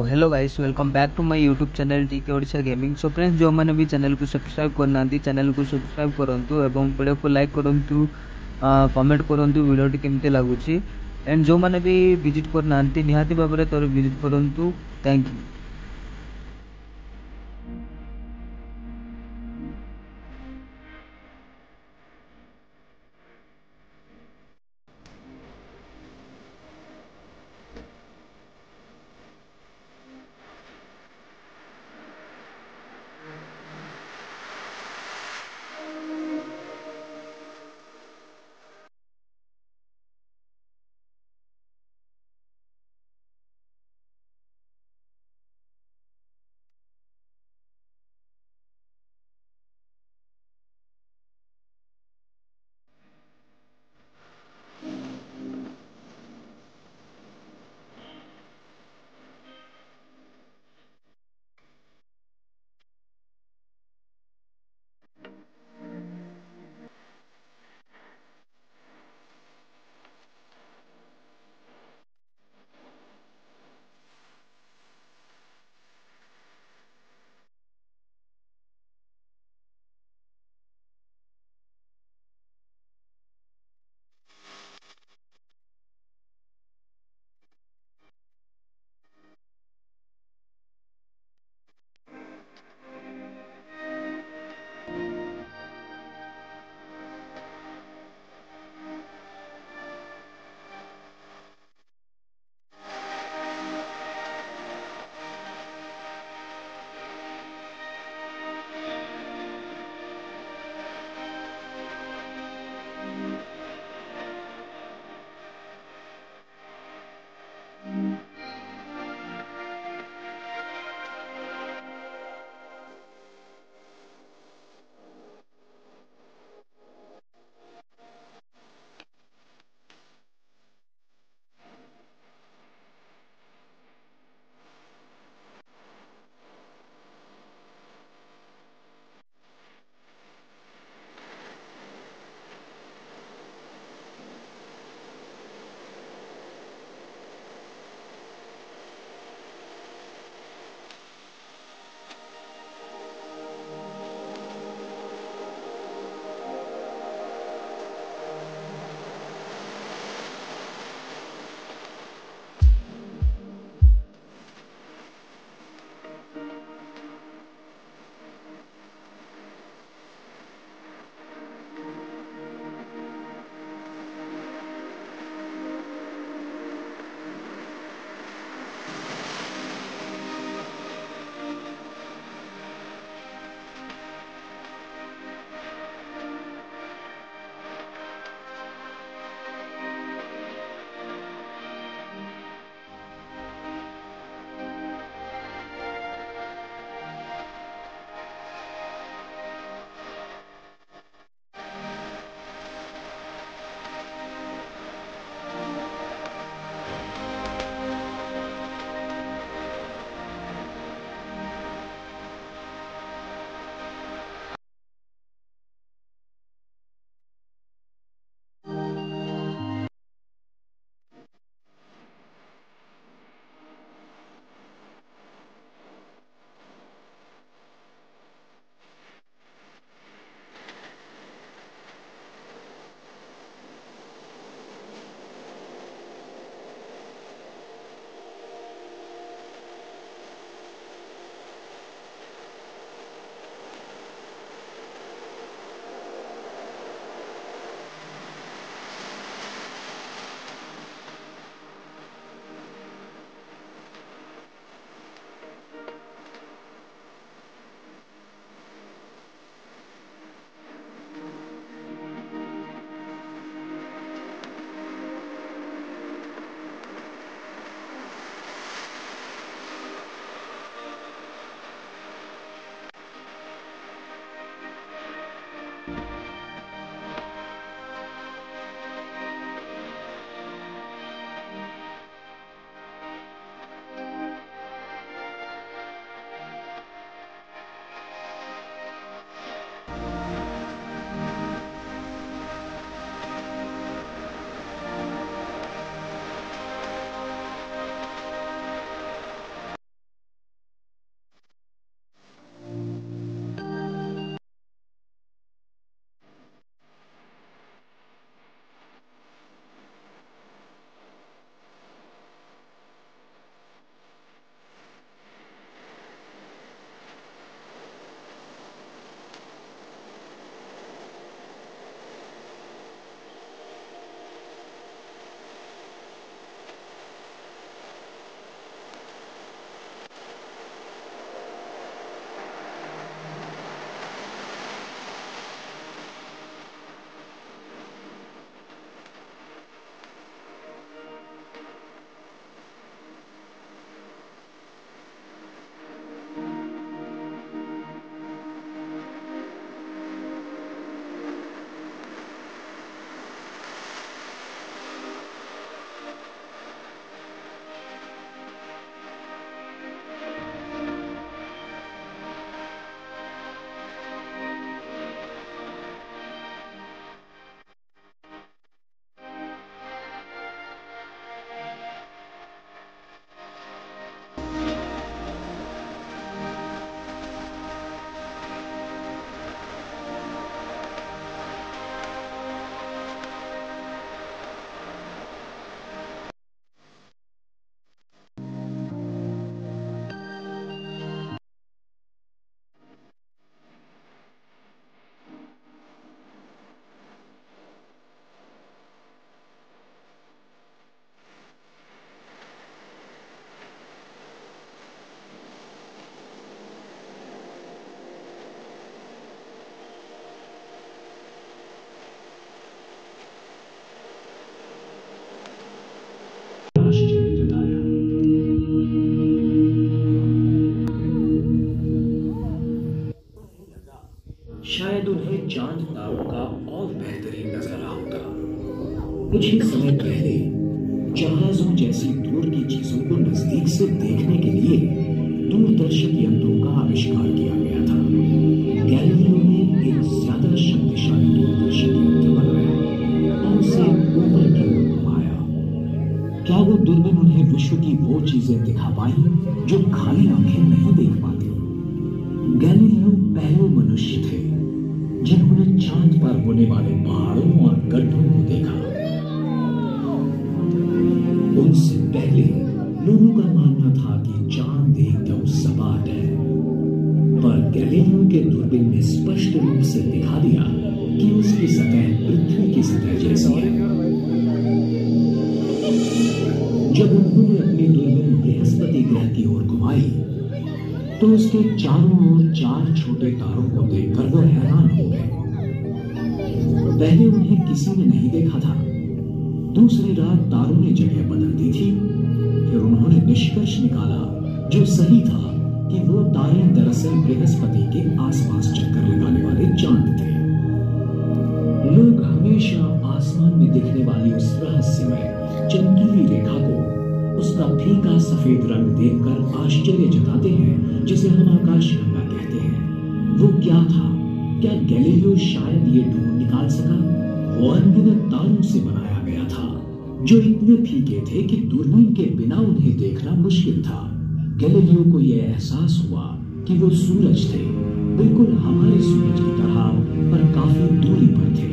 Hello guys, welcome back to my YouTube channel T K Odisha gaming. So friends, जो मैंने भी channel को subscribe करना चैनल को सब्सक्राइब करंतु एवं वीडियो को लाइक करंतु, कमेंट करंतु वीडियोटी केमती लागुची। एंड जो मैंने भी विजिट करना निहाती भाव में तोर विजिट करंतु। Thank you. कुछ ही समय पहले जहाजों जैसी दूर की चीजों को नजदीक से देखने के लिए दूरदर्शक यंत्रों का आविष्कार किया गया था। गैलीलियो ने एक ज्यादा शक्तिशाली दूरदर्शक यंत्र बनाया और उसे ऊपर की ओर घुमाया। क्या वो दूरबीन उन्हें विश्व की वो चीजें दिखा पाई जो खाली आंखें नहीं देख पाती? गैलीलियो पहले मनुष्य थे जिन्होंने चांद पर होने वाले पहाड़ों और गड्ढों को देखा। उनसे पहले लोगों का मानना था कि चांद एकदम सपाट है, पर गैलीलियो के दूरबीन ने स्पष्ट रूप से दिखा दिया कि उसकी सतह पृथ्वी की सतह जैसी है। जब उन्होंने अपनी दूरबीन बृहस्पति ग्रह की ओर घुमाई तो उसके चारों ओर 4 छोटे तारों को देखकर वो हैरान हो गए। पहले उन्हें किसी ने नहीं देखा था। दूसरी रात तारों ने जगह बदल दी थी। फिर उन्होंने निष्कर्ष निकाला जो सही था कि वो तारे दरअसल बृहस्पति के आसपास चक्कर लगाने वाले चांद थे। लोग हमेशा आसमान में दिखने वाली उस रहस्यमय चमकीली रेखा को उसका फीका सफेद रंग देखकर आश्चर्य जताते हैं, जिसे हम आकाशगंगा कहते हैं। वो क्या था? क्या गैलीलियो शायद ये ढूंढ निकाल सका? वो अनगिनत तारों से बनाया गया था जो इतने फीके थे कि दूरबीन के बिना उन्हें देखना मुश्किल था। गैलीलियो को यह एहसास हुआ कि वो सूरज थे, बिल्कुल हमारे सूरज की तरह, पर काफी दूरी पर थे।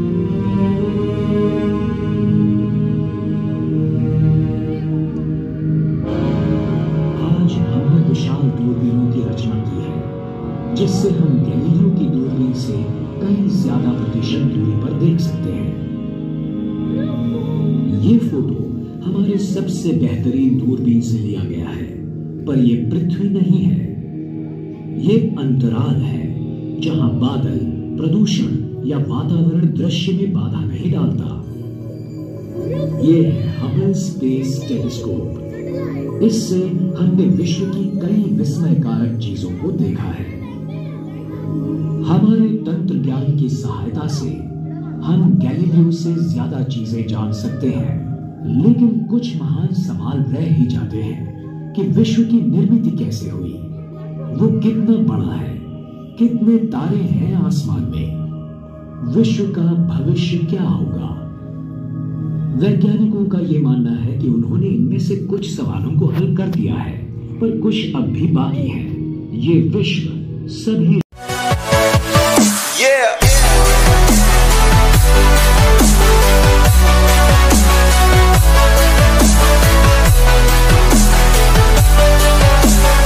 विशाल दूरबीनों की रचना की है जिससे हम गैलीलियो की दूरबीन से कई ज्यादा प्रतिशत दूरी पर देख सकते हैं। ये फोटो हमारे सबसे बेहतरीन दूरबीन से लिया गया है, पर यह पृथ्वी नहीं है। ये अंतराल है जहां बादल, प्रदूषण या वातावरण दृश्य में बाधा नहीं डालता। ये है हबल स्पेस टेलीस्कोप। इससे हमने विश्व की कई विस्मयकारक चीजों को देखा है। हमारे तंत्र ज्ञान की सहायता से हम गैलीलियो से ज्यादा चीजें जान सकते हैं, लेकिन कुछ महान सवाल रह ही जाते हैं कि विश्व की निर्मिति कैसे हुई, वो कितना बड़ा है, कितने तारे हैं आसमान में, विश्व का भविष्य क्या होगा। वैज्ञानिकों का यह मानना है कि उन्होंने इनमें से कुछ सवालों को हल कर दिया है, पर कुछ अब भी बाकी है। ये विश्व सभी